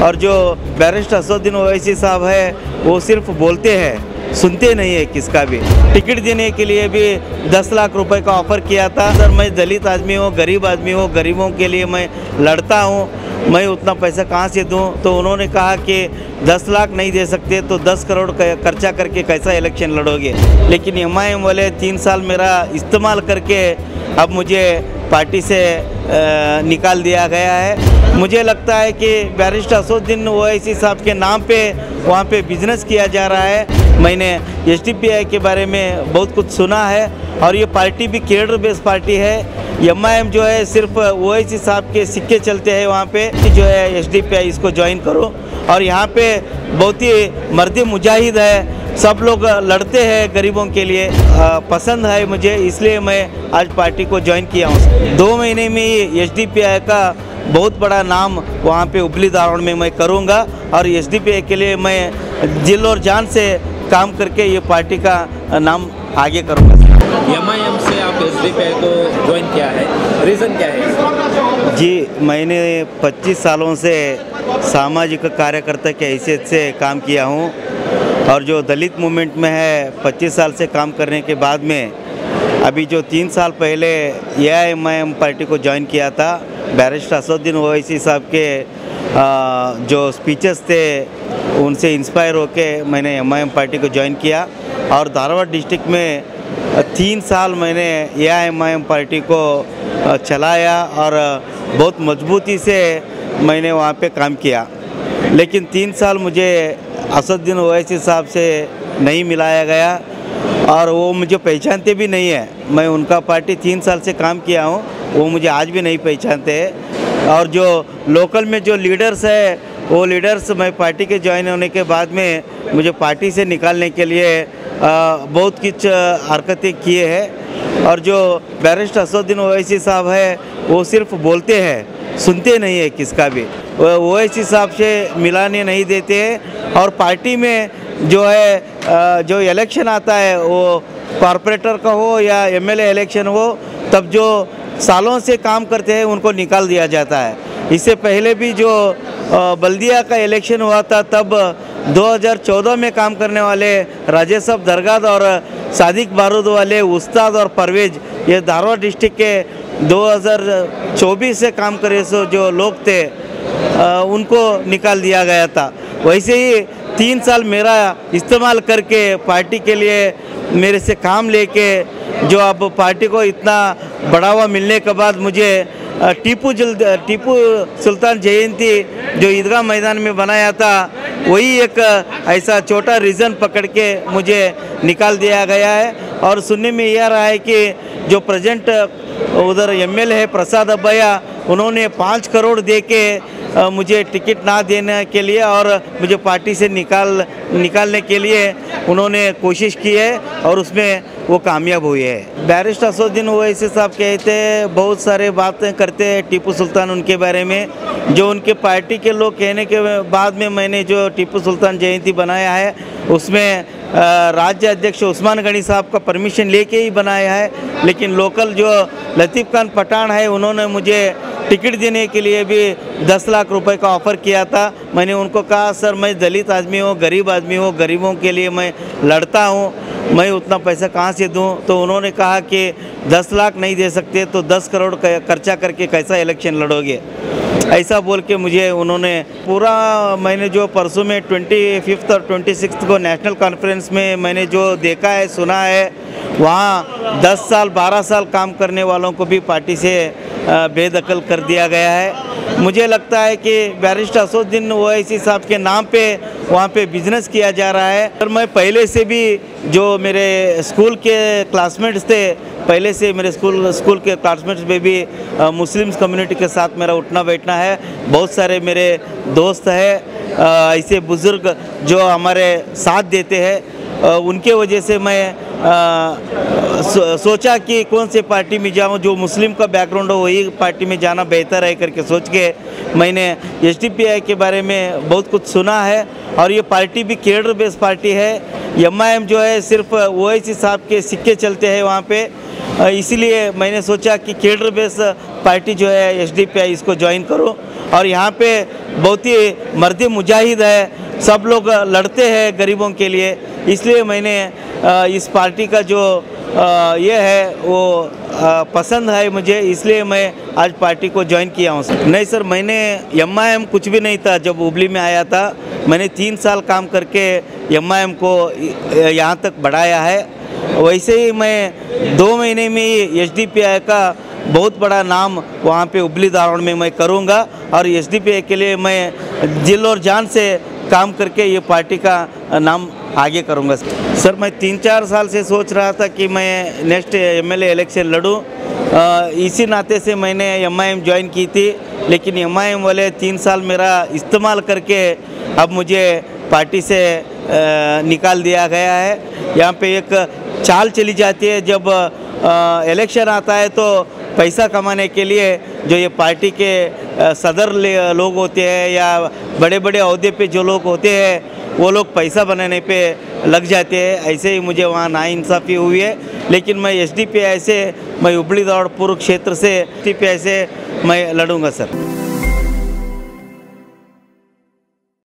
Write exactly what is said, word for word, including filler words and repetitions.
और जो बैरिस्टर असदुद्दीन ओवैसी साहब है वो सिर्फ बोलते हैं, सुनते नहीं है किसका भी। टिकट देने के लिए भी दस लाख रुपए का ऑफ़र किया था। सर मैं दलित आदमी हूँ, गरीब आदमी हूँ, गरीबों के लिए मैं लड़ता हूँ, मैं उतना पैसा कहाँ से दूँ? तो उन्होंने कहा कि दस लाख नहीं दे सकते तो दस करोड़ खर्चा करके कैसा इलेक्शन लड़ोगे। लेकिन एम आई एम वाले तीन साल मेरा इस्तेमाल करके अब मुझे पार्टी से निकाल दिया गया है। मुझे लगता है कि बैरिस्टर असदुद्दीन ओवैसी साहब के नाम पे वहाँ पे बिजनेस किया जा रहा है। मैंने एस डी पी आई के बारे में बहुत कुछ सुना है और ये पार्टी भी कैडर बेस पार्टी है। एम आई एम जो है सिर्फ ओवैसी साहब के सिक्के चलते हैं वहाँ पे, जो है एस डी पी आई इसको ज्वाइन करो। और यहाँ पे बहुत ही मर्द मुजाहिद है, सब लोग लड़ते हैं गरीबों के लिए, आ, पसंद है मुझे, इसलिए मैं आज पार्टी को ज्वाइन किया हूँ। दो महीने में ही एस डी पी आई का बहुत बड़ा नाम वहाँ पे हुबली धारवाड़ में मैं करूँगा और एस डी पी आई के लिए मैं दिल और जान से काम करके ये पार्टी का नाम आगे करूँगा। एम आई एम से आप एस डी पी आई को ज्वाइन किया है, रीज़न क्या है? जी, मैंने पच्चीस सालों से सामाजिक कार्यकर्ता के हैसियत से काम किया हूँ और जो दलित मूवमेंट में है पच्चीस साल से काम करने के बाद में अभी जो तीन साल पहले A I M I M party को ज्वाइन किया था, बैरिस्टर असदुद्दीन ओवैसी साहब के आ, जो स्पीचेस थे उनसे इंस्पायर होके मैंने एम आई एम पार्टी को ज्वाइन किया और धारवाड़ डिस्ट्रिक्ट में तीन साल मैंने A I M I M party को चलाया और बहुत मजबूती से मैंने वहाँ पे काम किया। लेकिन तीन साल मुझे असदुद्दीन ओवैसी साहब से नहीं मिलाया गया और वो मुझे पहचानते भी नहीं है। मैं उनका पार्टी तीन साल से काम किया हूँ, वो मुझे आज भी नहीं पहचानते हैं। और जो लोकल में जो लीडर्स है वो लीडर्स मैं पार्टी के ज्वाइन होने के बाद में मुझे पार्टी से निकालने के लिए आ, बहुत कुछ हरकतें किए हैं। और जो बैरिस्टर असदुद्दीन ओवैसी साहब है वो सिर्फ बोलते हैं, सुनते नहीं है किसका भी। ओवैसी साहब से मिलाने नहीं देते हैं और पार्टी में जो है जो इलेक्शन आता है वो कॉरपोरेटर का हो या एम एल ए इलेक्शन हो, तब जो सालों से काम करते हैं उनको निकाल दिया जाता है। इससे पहले भी जो बल्दिया का इलेक्शन हुआ था तब दो हज़ार चौदह में काम करने वाले राजेश दरगाद और सादिक बारूद वाले उस्ताद और परवेज, ये धारवाड़ डिस्ट्रिक्ट के दो हज़ार चौबीस से काम करे सो जो लोग थे आ, उनको निकाल दिया गया था। वैसे ही तीन साल मेरा इस्तेमाल करके पार्टी के लिए मेरे से काम लेके जो अब पार्टी को इतना बढ़ावा मिलने के बाद मुझे टीपू जल टीपू सुल्तान जयंती जो ईदगाह मैदान में बनाया था वही एक ऐसा छोटा रीज़न पकड़ के मुझे निकाल दिया गया है। और सुनने में यह रहा है कि जो प्रेजेंट उधर एम एल ए है प्रसाद अब्बैया, उन्होंने पाँच करोड़ दे के मुझे टिकट ना देने के लिए और मुझे पार्टी से निकाल निकालने के लिए उन्होंने कोशिश की है और उसमें वो कामयाब हुए हैं। बैरिस्टर असदुद्दीन ओवैसी साहब कहते हैं, बहुत सारे बातें करते हैं टीपू सुल्तान उनके बारे में, जो उनके पार्टी के लोग कहने के बाद में मैंने जो टीपू सुल्तान जयंती बनाया है उसमें राज्य अध्यक्ष उस्मान गनी साहब का परमिशन लेके ही बनाया है। लेकिन लोकल जो लतीफ़ खान पठान है उन्होंने मुझे टिकट देने के लिए भी दस लाख रुपए का ऑफ़र किया था। मैंने उनको कहा सर मैं दलित आदमी हूँ, गरीब आदमी हूँ, गरीबों के लिए मैं लड़ता हूँ, मैं उतना पैसा कहाँ से दूँ? तो उन्होंने कहा कि दस लाख नहीं दे सकते तो दस करोड़ खर्चा करके कैसा इलेक्शन लड़ोगे, ऐसा बोल के मुझे उन्होंने पूरा मैंने जो परसों में ट्वेंटी फिफ्थ और ट्वेंटी सिक्स को नेशनल कॉन्फ्रेंस में मैंने जो देखा है सुना है, वहाँ दस साल बारह साल काम करने वालों को भी पार्टी से बेदखल कर दिया गया है। मुझे लगता है कि बैरिस्टर असदुद्दीन ओवैसी साहब के नाम पे वहाँ पे बिजनेस किया जा रहा है। और मैं पहले से भी जो मेरे स्कूल के क्लासमेट्स थे, पहले से मेरे स्कूल स्कूल के क्लासमेट्स में भी मुस्लिम्स कम्युनिटी के साथ मेरा उठना बैठना है। बहुत सारे मेरे दोस्त हैं ऐसे बुज़ुर्ग जो हमारे साथ देते हैं, उनके वजह से मैं आ, सो, सोचा कि कौन से पार्टी में जाऊं, जो मुस्लिम का बैकग्राउंड हो वही पार्टी में जाना बेहतर है करके सोच के मैंने एस डी पी आई के बारे में बहुत कुछ सुना है और ये पार्टी भी कैडर बेस पार्टी है। एम आई एम जो है सिर्फ ओवैसी साहब के सिक्के चलते हैं वहाँ पे, अ, इसीलिए मैंने सोचा कि केडर बेस पार्टी जो है एस डी पी आई इसको ज्वाइन करो। और यहाँ पे बहुत ही मर्द मुजाहिद है, सब लोग लड़ते हैं गरीबों के लिए, इसलिए मैंने अ, इस पार्टी का जो अ, ये है वो अ, पसंद है मुझे, इसलिए मैं आज पार्टी को ज्वाइन किया हूँ सर। नहीं सर, मैंने एम आई एम कुछ भी नहीं था जब हुबली में आया था। मैंने तीन साल काम करके एम आई एम को यहाँ तक बढ़ाया है। वैसे ही मैं दो महीने में ही एस डी पी आई का बहुत बड़ा नाम वहाँ पे हुबली धारवाड़ में मैं करूँगा और एस डी पी आई के लिए मैं दिल और जान से काम करके ये पार्टी का नाम आगे करूँगा। सर मैं तीन चार साल से सोच रहा था कि मैं next M L A election लड़ूँ, इसी नाते से मैंने एम आई एम ज्वाइन की थी, लेकिन एम आई एम वाले तीन साल मेरा इस्तेमाल करके अब मुझे पार्टी से आ, निकाल दिया गया है। यहाँ पे एक चाल चली जाती है, जब आ, इलेक्शन आता है तो पैसा कमाने के लिए जो ये पार्टी के आ, सदर लोग होते हैं या बड़े बड़े ओहदे पे जो लोग होते हैं वो लोग पैसा बनाने पे लग जाते हैं। ऐसे ही मुझे वहाँ नाइंसाफ़ी हुई है, लेकिन मैं एस डी पी आई से, मैं हुबली धारवाड़ पूर्व क्षेत्र से एस डी पी आई से मैं लड़ूंगा सर।